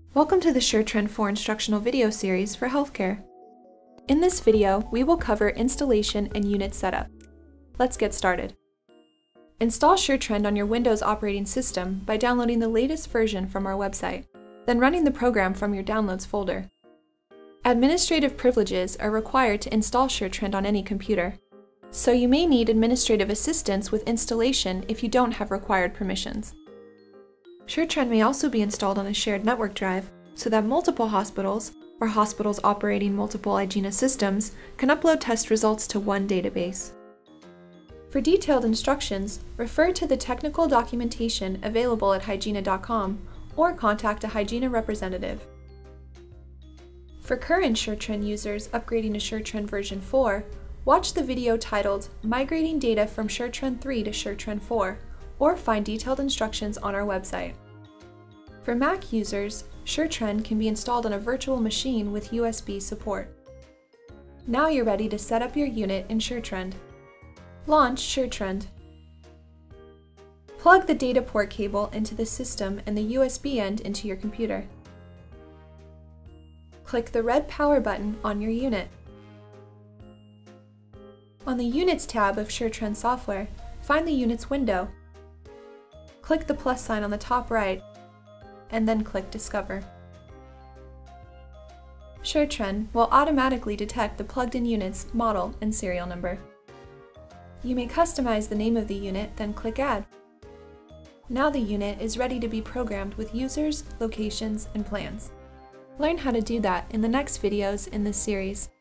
Welcome to the SureTrend 4 instructional video series for healthcare. In this video, we will cover installation and unit setup. Let's get started. Install SureTrend on your Windows operating system by downloading the latest version from our website, then running the program from your Downloads folder. Administrative privileges are required to install SureTrend on any computer, so you may need administrative assistance with installation if you don't have required permissions. SureTrend may also be installed on a shared network drive so that multiple hospitals, or hospitals operating multiple Hygiena systems, can upload test results to one database. For detailed instructions, refer to the technical documentation available at hygiena.com or contact a Hygiena representative. For current SureTrend users upgrading to SureTrend version 4, watch the video titled Migrating Data from SureTrend 3 to SureTrend 4, or find detailed instructions on our website. For Mac users, SureTrend can be installed on a virtual machine with USB support. Now you're ready to set up your unit in SureTrend. Launch SureTrend. Plug the data port cable into the system and the USB end into your computer. Click the red power button on your unit. On the Units tab of SureTrend software, find the Units window. Click the plus sign on the top right, and then click Discover. SureTrend will automatically detect the plugged-in unit's model and serial number. You may customize the name of the unit, then click Add. Now the unit is ready to be programmed with users, locations, and plans. Learn how to do that in the next videos in this series.